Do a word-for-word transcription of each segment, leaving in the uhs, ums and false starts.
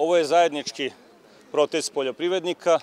Ovo je zajednički protest poljoprivrednika,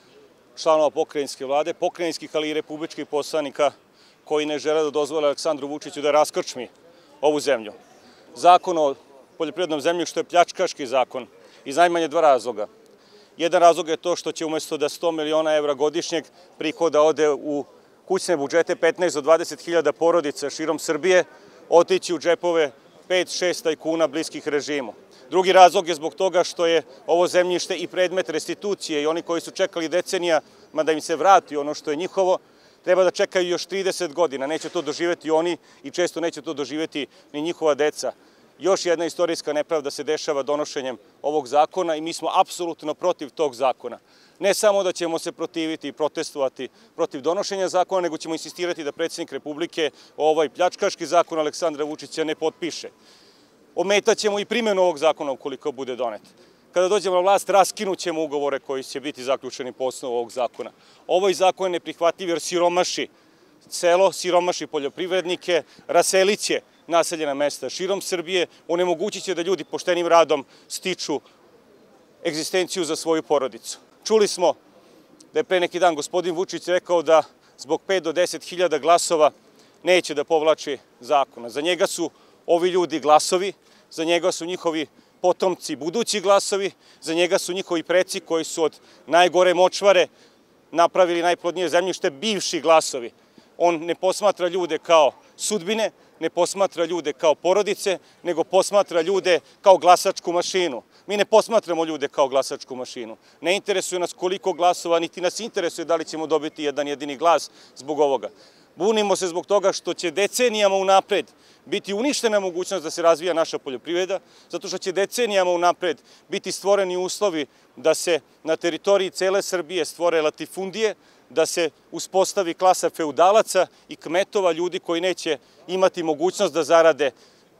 članova pokrajinske vlade, pokrajinskih, ali i republičkih poslanika koji ne žele da dozvole Aleksandru Vučiću da raskrčmi ovu zemlju. Zakon o poljoprivrednom zemljištu je pljačkaški zakon iz najmanje dva razloga. Jedan razlog je to što će umesto da sto miliona evra godišnjeg prihoda ode u kućne budžete petnaest do dvadeset hiljada porodica širom Srbije, otići u džepove pet šest tajkuna bliskih režimu. Drugi razlog je zbog toga što je ovo zemljište i predmet restitucije i oni koji su čekali decenijama da im se vrati ono što je njihovo, treba da čekaju još trideset godina. Neće to doživeti oni i često neće to doživeti ni njihova deca. Još jedna istorijska nepravda se dešava donošenjem ovog zakona i mi smo apsolutno protiv tog zakona. Ne samo da ćemo se protiviti i protestovati protiv donošenja zakona, nego ćemo insistirati da predsjednik Republike ovaj pljačkaški zakon Aleksandra Vučića ne potpiše. Ometaćemo i primjenu ovog zakona ukoliko bude donet. Kada dođemo na vlast, raskinućemo ugovore koji će biti zaključeni po osnovu ovog zakona. Ovaj zakon je neprihvatljiv jer siromaši selo, siromaši poljoprivrednike, raseliće naseljena mesta širom Srbije, onemogućit će da ljudi poštenim radom stiču egzistenciju za svoju porodicu. Čuli smo da je pre neki dan gospodin Vučić rekao da zbog pet do deset hiljada glasova neće da povlači zakona. Za njega su ovi ljudi glasovi, za njega su njihovi potomci budući glasovi, za njega su njihovi preci koji su od najgore močvare napravili najplodnije zemljište bivši glasovi. On ne posmatra ljude kao sudbine, ne posmatra ljude kao porodice, nego posmatra ljude kao glasačku mašinu. Mi ne posmatramo ljude kao glasačku mašinu. Ne interesuje nas koliko glasova, niti nas interesuje da li ćemo dobiti jedan jedini glas zbog ovoga. Bunimo se zbog toga što će decenijama unapred biti uništena mogućnost da se razvija naša poljoprivreda, zato što će decenijama unapred biti stvoreni uslovi da se na teritoriji cele Srbije stvore latifundije, da se uspostavi klasa feudalaca i kmetova, ljudi koji neće imati mogućnost da zarade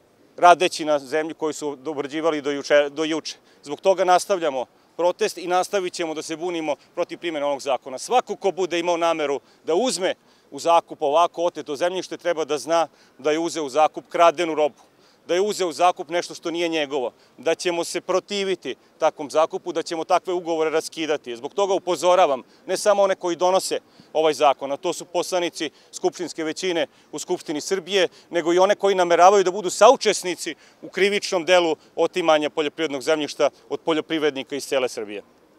radeći na zemlji koju su obrađivali do juče. Zbog toga nastavljamo protest i nastavit ćemo da se bunimo protiv primjene ovog zakona. Svako ko bude imao nameru da uzme u zakup ovako oteto zemljište treba da zna da je uzeo u zakup kradenu robu, da je uzeo u zakup nešto što nije njegovo, da ćemo se protiviti takvom zakupu, da ćemo takve ugovore raskidati. Zbog toga upozoravam ne samo one koji donose ovaj zakon, a to su poslanici skupštinske većine u Skupštini Srbije, nego i one koji nameravaju da budu saučesnici u krivičnom delu otimanja poljoprivrednog zemljišta od poljoprivrednika iz cele Srbije.